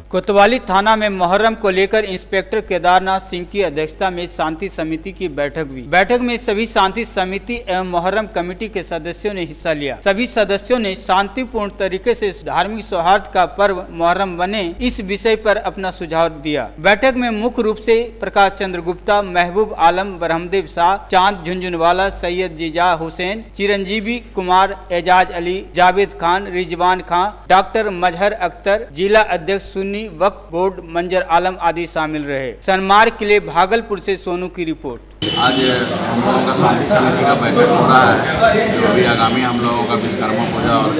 कोतवाली थाना में मुहर्रम को लेकर इंस्पेक्टर केदारनाथ सिंह की अध्यक्षता में शांति समिति की बैठक हुई। बैठक में सभी शांति समिति एवं मुहर्रम कमेटी के सदस्यों ने हिस्सा लिया। सभी सदस्यों ने शांतिपूर्ण तरीके से धार्मिक सौहार्द का पर्व मुहर्रम बने, इस विषय पर अपना सुझाव दिया। बैठक में मुख्य रूप से प्रकाश चंद्र गुप्ता, महबूब आलम, ब्रह्मदेव शाह, चांद झुंझुनवाला, सैयद जीजा हुसैन, चिरंजीवी कुमार, एजाज अली, जावेद खान, रिजवान खान, डॉक्टर मजहर अख्तर, जिला अध्यक्ष सुन्नी वक्फ बोर्ड मंजर आलम आदि शामिल रहे। सनमार्ग के लिए भागलपुर से सोनू की रिपोर्ट। आज हम लोगों का शांति समिति का बैठक हो रहा है। जो अभी आगामी हम लोगों का विश्वकर्मा पूजा और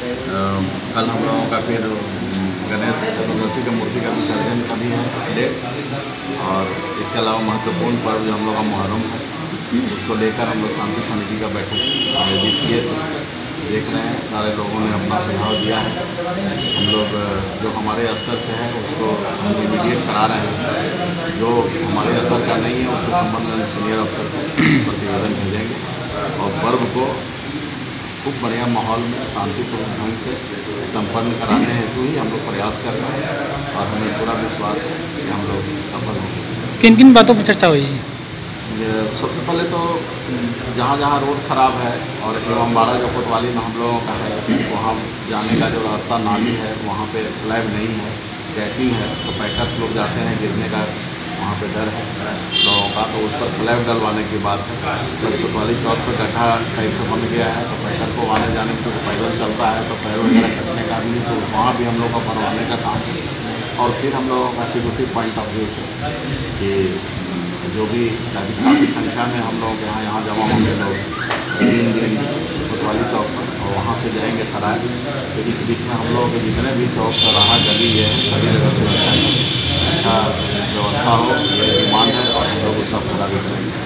कल हम लोगों का फिर गणेश चतुर्दशी की मूर्ति का विसर्जन का भी है डेट, और इसके अलावा महत्वपूर्ण पर्व जो हम लोग का मुहर्रम है, उसको लेकर हम लोग शांति समिति का बैठक आयोजित किए थे। देख रहे हैं सारे लोगों ने अपना सुझाव दिया है। हम लोग जो हमारे स्तर से है उसको हम इमीडिएट करा रहे हैं, जो हमारे स्तर का नहीं है उसको संबंधित सीनियर अफसर को प्रतिवेदन भेजेंगे और पर्व को खूब बढ़िया माहौल में शांतिपूर्ण ढंग से संपन्न कराने हेतु ही हम लोग प्रयास कर रहे हैं और हमें पूरा विश्वास है कि हम लोग सफल होंगे। किन किन बातों पर चर्चा हुई? सबसे पहले तो जहाँ जहाँ रोड ख़राब है और इमामबाड़ा जो कोतवाली में हम लोगों का है, वहाँ जाने का जो रास्ता नाली है वहाँ पे स्लैब नहीं है, ट्रैकिंग है, तो पैकर्स लोग जाते हैं, गिरने का वहाँ पे डर है लोगों का, तो उस पर स्लैब डलवाने की बात है। बस कोतवाली चौक पर गड्ढा टाइप से बन गया है, तो पैकर को आने जाने में तो पैदल चलता है तो पैर वगैरह कटने का भी, तो वहाँ भी हम लोग का बनवाने का काम है। और फिर हम लोगों का सिक्योरिटी पॉइंट ऑफ व्यू से कि जो भी काफ़ी संख्या में हम लोग यहाँ जमा होंगे लोग 3 दिन कोतवाली चौक पर, और वहाँ से जाएंगे सराय। तो इस बीच में हम लोगों के जितने भी चौक चौराहा गली है सभी जगह से अच्छा व्यवस्था हो, ये डिमांड है और हम लोग उसका पूरा भी करेंगे।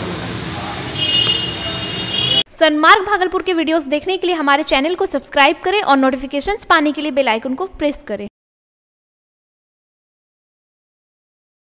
सनमार्ग भागलपुर के वीडियोस देखने के लिए हमारे चैनल को सब्सक्राइब करें और नोटिफिकेशंस पाने के लिए बेल आइकन को प्रेस करें।